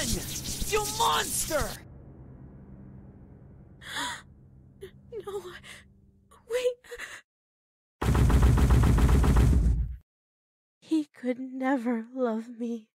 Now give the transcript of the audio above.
Run! You monster! No, wait. He could never love me.